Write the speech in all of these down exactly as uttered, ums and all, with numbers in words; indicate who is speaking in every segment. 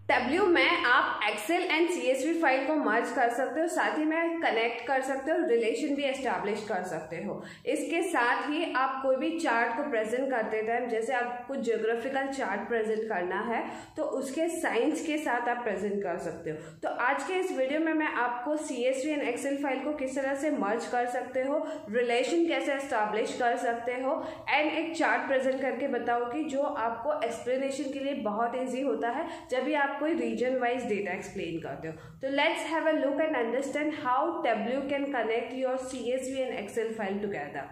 Speaker 1: Tableau में आप Excel and CSV file को मर्ज कर सकते हो, साथ ही में कनेक्ट कर सकते हो, रिलेशन भी एस्टैब्लिश कर सकते हो। इसके साथ ही आप कोई भी चार्ट को प्रेजेंट करते टाइम, जैसे आपको ज्योग्राफिकल चार्ट प्रेजेंट करना है तो उसके साइंस के साथ आप प्रेजेंट कर सकते हो। तो आज के इस वीडियो में मैं आपको सीएसवी एंड एक्सेल फाइल को किस तरह से मर्ज कर सकते हो, रिलेशन कैसे एस्टैब्लिश कर सकते हो एंड एक चार्ट प्रेजेंट करके बताऊंगी जो आपको एक्सप्लेनेशन के लिए बहुत ईजी होता है जब भी आप कोई रीजन वाइज डेटा एक्सप्लेन करते हो। तो let's have a look and understand how Tableau can connect your CSV and Excel file together.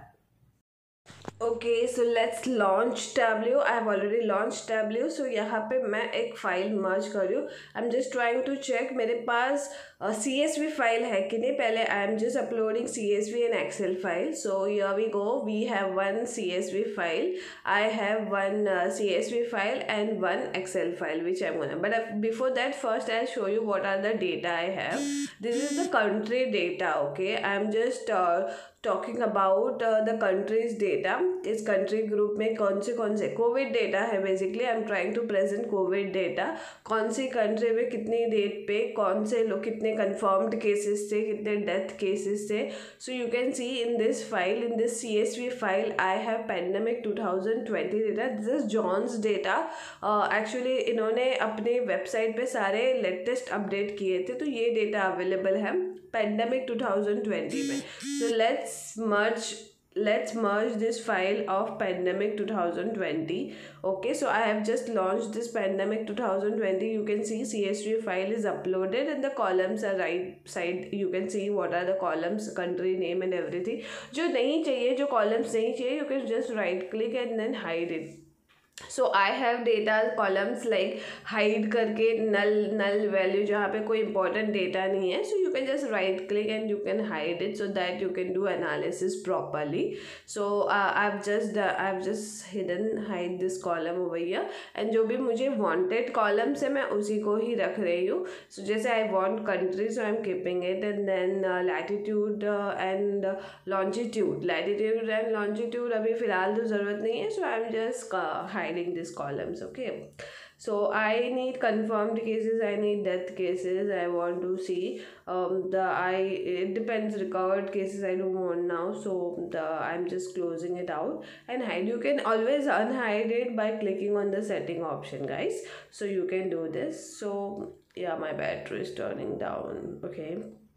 Speaker 1: Okay, so let's launch Tableau. I have already launch Tableau. So यहाँ पे मैं एक file merge कर रही हूँ। I am just trying to check मेरे पास C S V file है कि नहीं। पहले I am just uploading C S V and Excel file. So here we go, we have one C S V file, I have one C S V file and one Excel file which I'm gonna, but uh, before that first I'll show you what are the data I have. This is the country data. Okay, I'm just uh, talking about the countries data. इस country group में कौन से कौन से COVID data है। Basically I am trying to present COVID data. कौन सी country में कितनी डेट पे कौन से लोग, कितने कन्फर्म्ड केसेस थे, कितने डेथ केसेस थे। So you can see in this file, in this C S V file I have pandemic two thousand twenty data. This is Johns data. Actually इन्होंने अपने वेबसाइट पे सारे लेटेस्ट अपडेट किए थे, तो ये डेटा अवेलेबल है pandemic twenty twenty में। So let's merge let's merge this file of pandemic twenty twenty. Okay, so I have just launched this pandemic twenty twenty. You can see C S V file is uploaded and the columns are right side. You can see what are the columns, country name and everything. जो नहीं चाहिए, जो columns नहीं चाहिए, you can just right click and then hide it. So I have data columns like hide करके null null value, जहाँ पे कोई इंपॉर्टेंट डेटा नहीं है। So you can just right click and you can hide it so that you can do analysis properly. So I have just I have just hidden hide this column over here and जो भी मुझे wanted columns है मैं उसी को ही रख रही हूँ। सो जैसे I want country, so I am keeping it and then latitude and longitude. Latitude and longitude अभी फ़िलहाल तो ज़रूरत नहीं है, so I am just hiding these columns. Okay, so I need confirmed cases, I need death cases. I want to see um, the I it depends, recovered cases I don't want now, so the I'm just closing it out and hide. You can always unhide it by clicking on the setting option, guys. So you can do this. So yeah, my battery is turning down. Okay,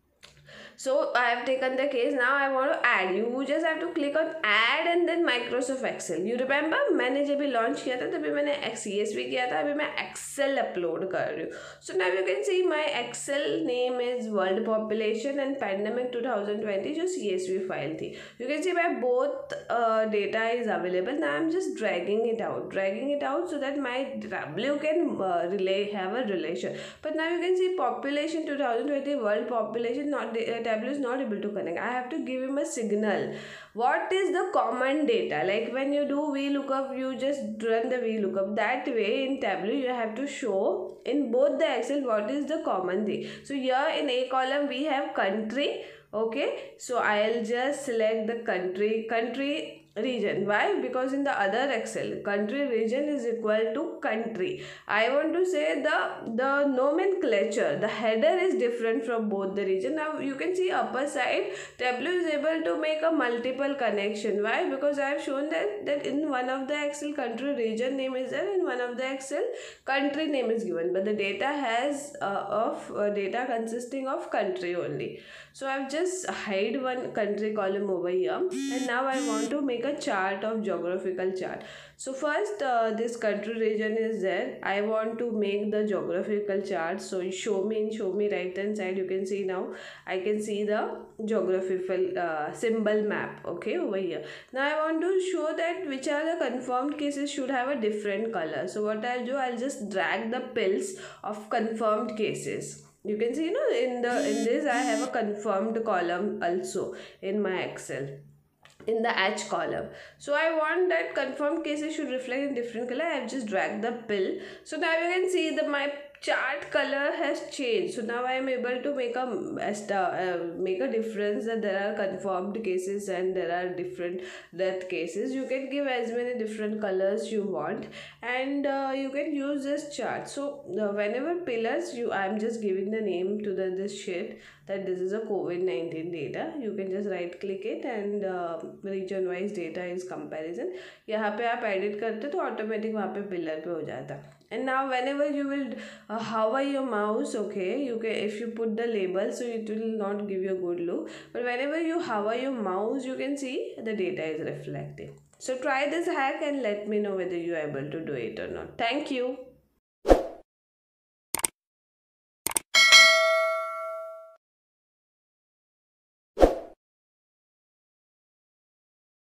Speaker 1: so I have taken the case. Now I want to add. You just have to click on add and then Microsoft Excel. You remember मैंने जब भी launch किया था तभी मैंने C S V किया था, अभी मैं Excel अपलोड कर रही हूँ। So now you can see my Excel name is World Population and Pandemic twenty twenty जो C S V फाइल थी। You can see my both uh, data is available. Now I'm just dragging it out, dragging it out so that my W can uh, relay have a relation. But now you can see population twenty twenty, world population, not uh, Tableau is not able to connect. I have to give him a signal. What is the common data? Like when you do VLOOKUP, you just run the VLOOKUP. That way in Tableau you have to show in both the Excel what is the common thing. So here in A column we have country. Okay, so I'll just select the country, country region. Why? Because in the other Excel, country region is equal to country. I want to say the the nomenclature, the header is different from both the region. Now you can see upper side Tableau is able to make a multiple connection. Why? Because I have shown that that in one of the Excel country region name is there, in one of the Excel country name is given, but the data has uh, of uh, data consisting of country only. So I've just hide one country column over here and now I want to make a chart of geographical chart. So first uh, this country region is there. I want to make the geographical chart. So show me in show me right hand side, you can see now I can see the geographical uh, symbol map. Okay, over here. Now I want to show that which are the confirmed cases should have a different color. So what I'll do, I'll just drag the pills of confirmed cases. You can see, you know, in the in this I have a confirmed column also in my Excel, in the H column. So I want that confirmed cases should reflect in different color. I have just dragged the pill. So now you can see that my chart color has changed, so now I am able to make a uh, make a difference that there are confirmed cases and there are different death cases. You can give as many different colors you want, and uh, you can use this chart. So uh, whenever pillars, you I'm just giving the name to the this sheet that this is a COVID nineteen data. You can just right click it and uh, region wise data is comparison. यहाँ पे आप edit करते तो automatic वहाँ पे pillar पे हो जाता. And now whenever you will uh, hover your mouse, okay, you can, if you put the label, so it will not give you a good look, but whenever you hover your mouse, you can see the data is reflecting. So try this hack and let me know whether you are able to do it or not. Thank you.